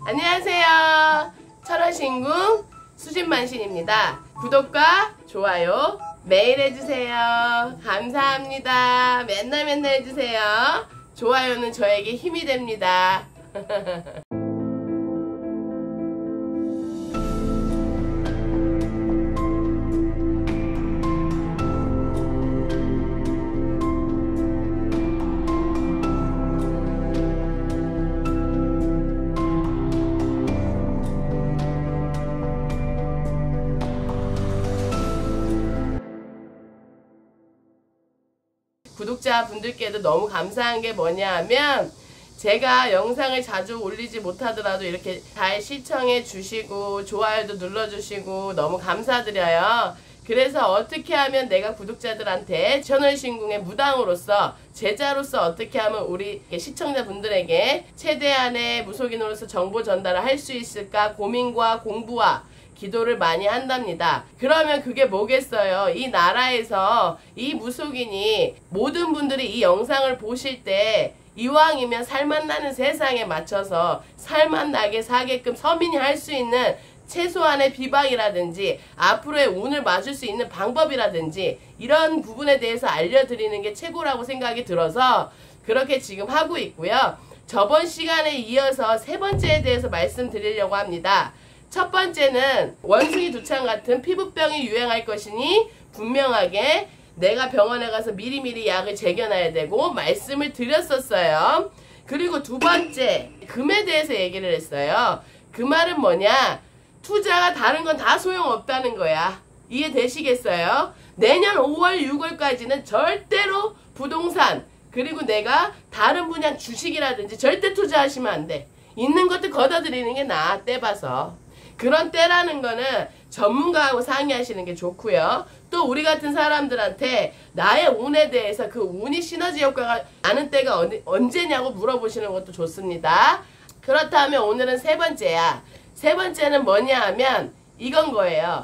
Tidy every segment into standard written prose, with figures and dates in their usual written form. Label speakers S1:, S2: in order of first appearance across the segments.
S1: 안녕하세요. 철원신궁 수진만신입니다. 구독과 좋아요 매일 해주세요. 감사합니다. 맨날 해주세요. 좋아요는 저에게 힘이 됩니다. 구독자분들께도 너무 감사한 게 뭐냐 하면 제가 영상을 자주 올리지 못하더라도 이렇게 잘 시청해 주시고 좋아요도 눌러주시고 너무 감사드려요. 그래서 어떻게 하면 내가 구독자들한테 천원신궁의 무당으로서 제자로서 어떻게 하면 우리 시청자분들에게 최대한의 무속인으로서 정보 전달을 할 수 있을까 고민과 공부와 기도를 많이 한답니다. 그러면 그게 뭐겠어요? 이 나라에서 이 무속인이 모든 분들이 이 영상을 보실 때 이왕이면 살맛나는 세상에 맞춰서 살맛나게 사게끔 서민이 할 수 있는 최소한의 비방이라든지 앞으로의 운을 맞을 수 있는 방법이라든지 이런 부분에 대해서 알려드리는 게 최고라고 생각이 들어서 그렇게 지금 하고 있고요. 저번 시간에 이어서 세 번째에 대해서 말씀드리려고 합니다. 첫 번째는 원숭이 두창 같은 피부병이 유행할 것이니 분명하게 내가 병원에 가서 미리미리 약을 재겨놔야 되고 말씀을 드렸었어요. 그리고 두 번째, 금에 대해서 얘기를 했어요. 그 말은 뭐냐? 투자가 다른 건 다 소용없다는 거야. 이해되시겠어요? 내년 5월, 6월까지는 절대로 부동산 그리고 내가 다른 분야 주식이라든지 절대 투자하시면 안 돼. 있는 것도 걷어들이는 게 나아, 떼봐서. 그런 때라는 거는 전문가하고 상의하시는 게 좋고요. 또 우리 같은 사람들한테 나의 운에 대해서 그 운이 시너지 효과가 나는 때가 언제냐고 물어보시는 것도 좋습니다. 그렇다면 오늘은 세 번째야. 세 번째는 뭐냐 하면 이건 거예요.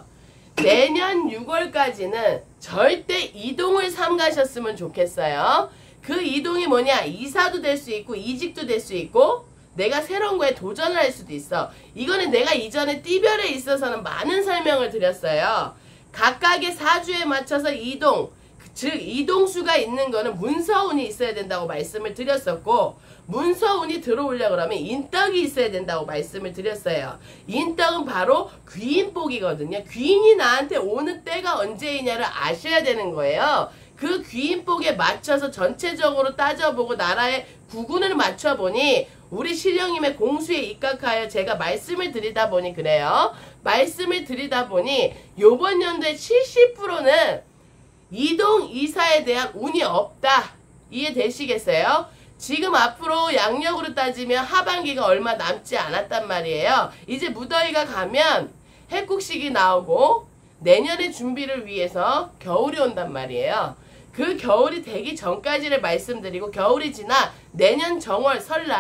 S1: 내년 6월까지는 절대 이동을 삼가셨으면 좋겠어요. 그 이동이 뭐냐? 이사도 될 수 있고 이직도 될 수 있고 내가 새로운 거에 도전을 할 수도 있어. 이거는 내가 이전에 띠별에 있어서는 많은 설명을 드렸어요. 각각의 사주에 맞춰서 이동, 즉 이동수가 있는 거는 문서운이 있어야 된다고 말씀을 드렸었고 문서운이 들어오려고 그러면 인덕이 있어야 된다고 말씀을 드렸어요. 인덕은 바로 귀인복이거든요. 귀인이 나한테 오는 때가 언제이냐를 아셔야 되는 거예요. 그 귀인복에 맞춰서 전체적으로 따져보고 나라의 구군을 맞춰보니 우리 신령님의 공수에 입각하여 제가 말씀을 드리다 보니 그래요. 말씀을 드리다 보니 요번 연도에 70%는 이동 이사에 대한 운이 없다. 이해되시겠어요? 지금 앞으로 양력으로 따지면 하반기가 얼마 남지 않았단 말이에요. 이제 무더위가 가면 해국식이 나오고 내년의 준비를 위해서 겨울이 온단 말이에요. 그 겨울이 되기 전까지를 말씀드리고 겨울이 지나 내년 정월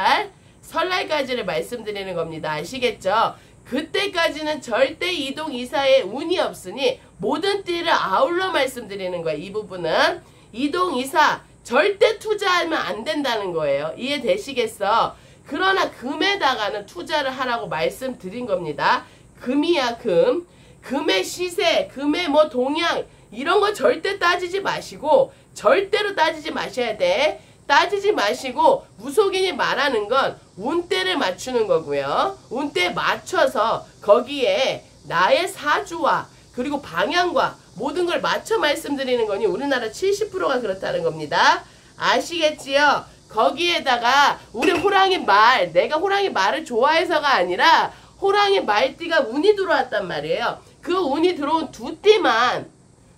S1: 설날까지를 말씀드리는 겁니다. 아시겠죠? 그때까지는 절대 이동 이사에 운이 없으니 모든 띠를 아울러 말씀드리는 거예요. 이 부분은 이동 이사 절대 투자하면 안 된다는 거예요. 이해되시겠어? 그러나 금에다가는 투자를 하라고 말씀드린 겁니다. 금이야 금. 금의 시세, 금의 뭐 동향 이런 거 절대 따지지 마시고 절대로 따지지 마셔야 돼. 따지지 마시고 무속인이 말하는 건 운대를 맞추는 거고요. 운대에 맞춰서 거기에 나의 사주와 그리고 방향과 모든 걸 맞춰 말씀드리는 거니 우리나라 70%가 그렇다는 겁니다. 아시겠지요? 거기에다가 우리 호랑이 말, 내가 호랑이 말을 좋아해서가 아니라 호랑이 말띠가 운이 들어왔단 말이에요. 그 운이 들어온 두 띠만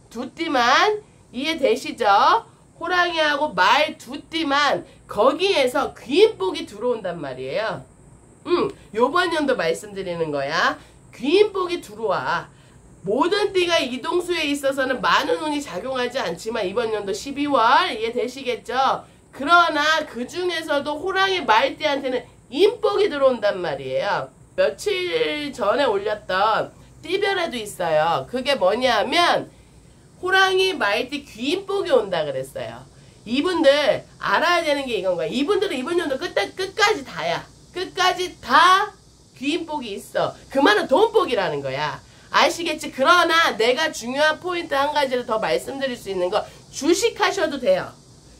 S1: 이해되시죠? 호랑이하고 말 두 띠만 거기에서 귀인복이 들어온단 말이에요. 요번 연도 말씀드리는 거야. 귀인복이 들어와. 모든 띠가 이동수에 있어서는 많은 운이 작용하지 않지만 이번 연도 12월 이해되시겠죠? 그러나 그 중에서도 호랑이 말띠한테는 인복이 들어온단 말이에요. 며칠 전에 올렸던 띠별에도 있어요. 그게 뭐냐면 호랑이 말띠 귀인복이 온다 그랬어요. 이분들 알아야 되는 게 이건 거야. 이분들은 이번 연도 끝까지 다야. 끝까지 다 개인복이 있어. 그 말은 돈복이라는 거야. 아시겠지? 그러나 내가 중요한 포인트 한 가지를 더 말씀드릴 수 있는 거, 주식하셔도 돼요.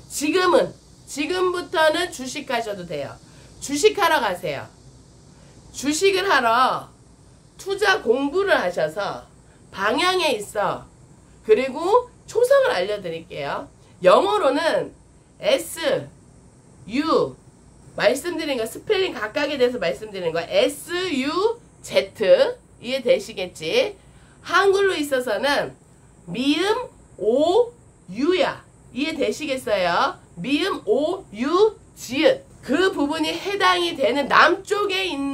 S1: 지금부터는 주식하셔도 돼요. 주식하러 가세요. 주식을 하러 투자 공부를 하셔서 방향에 있어. 그리고 초성을 알려드릴게요. 영어로는 S, U, 말씀드린 거 스펠링 각각에 대해서 말씀드리는 거 S, U, Z 이해되시겠지? 한글로 있어서는 미음, 오, 유야. 이해되시겠어요? 미음, 오, 유, 지읒. 그 부분이 해당이 되는 남쪽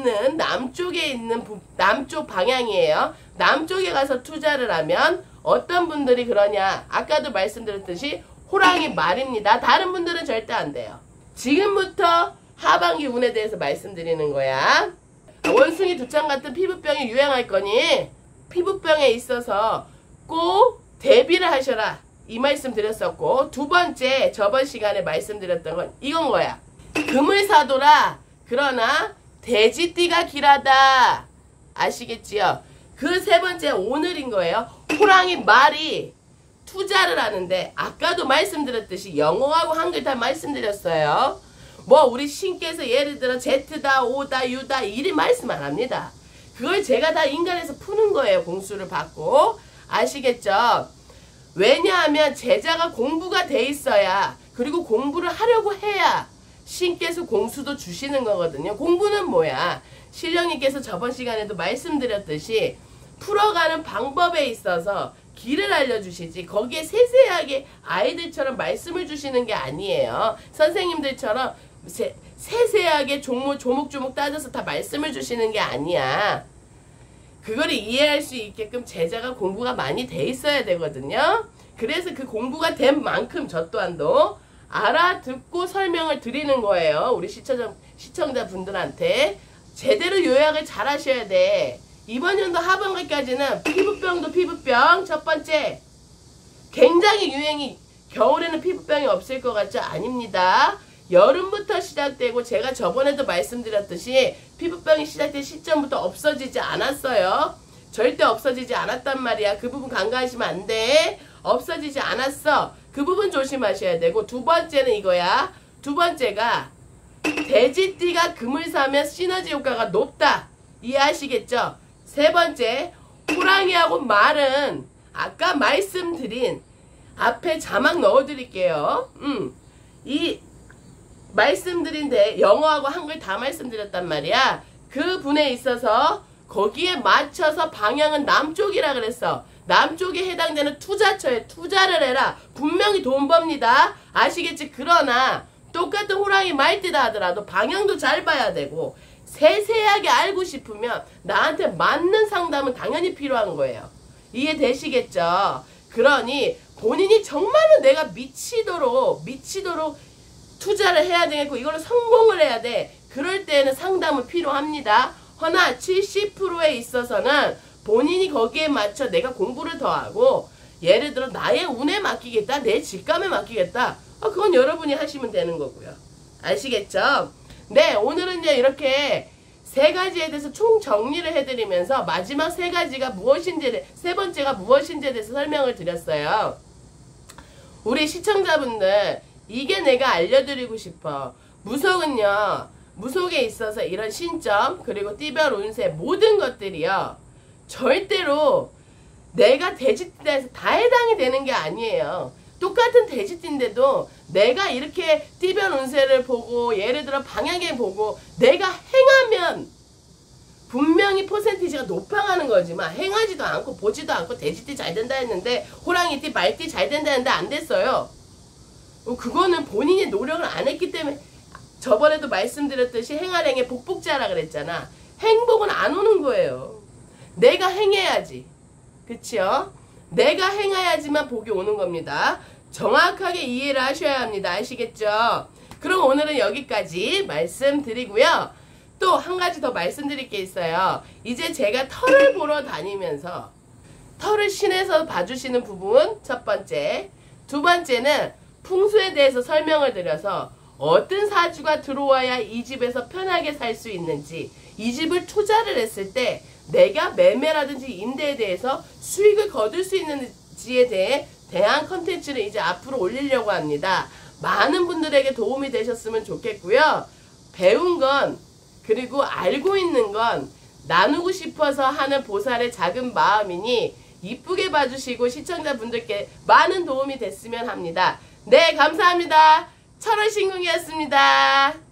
S1: 방향이에요. 남쪽에 가서 투자를 하면 어떤 분들이 그러냐? 아까도 말씀드렸듯이 호랑이 말입니다. 다른 분들은 절대 안 돼요. 지금부터 하반기 운에 대해서 말씀드리는 거야. 원숭이 두창 같은 피부병이 유행할 거니 피부병에 있어서 꼭 대비를 하셔라. 이 말씀 드렸었고, 두 번째 저번 시간에 말씀드렸던 건 이건 거야. 금을 사도라. 그러나 돼지띠가 길하다. 아시겠지요? 그 세 번째 오늘인 거예요. 호랑이 말이 투자를 하는데 아까도 말씀드렸듯이 영어하고 한글 다 말씀드렸어요. 뭐 우리 신께서 예를 들어 Z다, O다, U다 이리 말씀 안 합니다. 그걸 제가 다 인간에서 푸는 거예요. 공수를 받고. 아시겠죠? 왜냐하면 제자가 공부가 돼 있어야, 그리고 공부를 하려고 해야 신께서 공수도 주시는 거거든요. 공부는 뭐야? 신령님께서 저번 시간에도 말씀드렸듯이 풀어가는 방법에 있어서 길을 알려주시지 거기에 세세하게 아이들처럼 말씀을 주시는 게 아니에요. 선생님들처럼 세세하게 조목조목 따져서 다 말씀을 주시는 게 아니야. 그걸 이해할 수 있게끔 제자가 공부가 많이 돼 있어야 되거든요. 그래서 그 공부가 된 만큼 저 또한도 알아듣고 설명을 드리는 거예요. 우리 시청자분들한테 제대로 요약을 잘 하셔야 돼. 이번 연도 하반기까지는 피부병도 피부병. 첫 번째, 굉장히 유행이, 겨울에는 피부병이 없을 것 같죠? 아닙니다. 여름부터 시작되고, 제가 저번에도 말씀드렸듯이 피부병이 시작된 시점부터 없어지지 않았어요. 절대 없어지지 않았단 말이야. 그 부분 간과하시면 안 돼. 없어지지 않았어. 그 부분 조심하셔야 되고, 두 번째는 이거야. 두 번째가 돼지띠가 금을 사면 시너지 효과가 높다. 이해하시겠죠? 세 번째, 호랑이하고 말은 아까 말씀드린, 앞에 자막 넣어드릴게요. 이 말씀드린데 영어하고 한글 다 말씀드렸단 말이야. 그 분에 있어서 거기에 맞춰서 방향은 남쪽이라 그랬어. 남쪽에 해당되는 투자처에 투자를 해라. 분명히 돈 법니다. 아시겠지? 그러나 똑같은 호랑이 말띠다 하더라도 방향도 잘 봐야 되고, 세세하게 알고 싶으면 나한테 맞는 상담은 당연히 필요한 거예요. 이해되시겠죠? 그러니 본인이 정말로 내가 미치도록 투자를 해야 되겠고 이걸로 성공을 해야 돼. 그럴 때는 상담은 필요합니다. 허나 70%에 있어서는 본인이 거기에 맞춰 내가 공부를 더 하고, 예를 들어 나의 운에 맡기겠다, 내 직감에 맡기겠다, 그건 여러분이 하시면 되는 거고요. 아시겠죠? 네, 오늘은요 이렇게 세 가지에 대해서 총 정리를 해드리면서 마지막 세 가지가 무엇인지, 세 번째가 무엇인지에 대해서 설명을 드렸어요. 우리 시청자분들, 이게 내가 알려드리고 싶어. 무속은요, 무속에 있어서 이런 신점 그리고 띠별 운세 모든 것들이요 절대로 내가 돼지띠에서 다 해당이 되는 게 아니에요. 똑같은 돼지띠인데도 내가 이렇게 띠별 운세를 보고, 예를 들어 방향에 보고 내가 행하면 분명히 퍼센티지가 높아가는 거지만, 행하지도 않고 보지도 않고 돼지띠 잘 된다 했는데 호랑이띠 말띠 잘 된다 했는데 안 됐어요. 그거는 본인이 노력을 안 했기 때문에. 저번에도 말씀드렸듯이 행할행에 복복자라 그랬잖아. 행복은 안 오는 거예요. 내가 행해야지. 그치요? 내가 행해야지만 복이 오는 겁니다. 정확하게 이해를 하셔야 합니다. 아시겠죠? 그럼 오늘은 여기까지 말씀드리고요. 또 한 가지 더 말씀드릴 게 있어요. 이제 제가 털을 보러 다니면서 털을 신에서 봐주시는 부분 첫 번째, 두 번째는 풍수에 대해서 설명을 드려서 어떤 사주가 들어와야 이 집에서 편하게 살 수 있는지, 이 집을 투자를 했을 때 내가 매매라든지 임대에 대해서 수익을 거둘 수 있는지에 대한 컨텐츠를 이제 앞으로 올리려고 합니다. 많은 분들에게 도움이 되셨으면 좋겠고요. 배운 건 그리고 알고 있는 건 나누고 싶어서 하는 보살의 작은 마음이니 이쁘게 봐주시고 시청자분들께 많은 도움이 됐으면 합니다. 네, 감사합니다. 철월신궁이었습니다.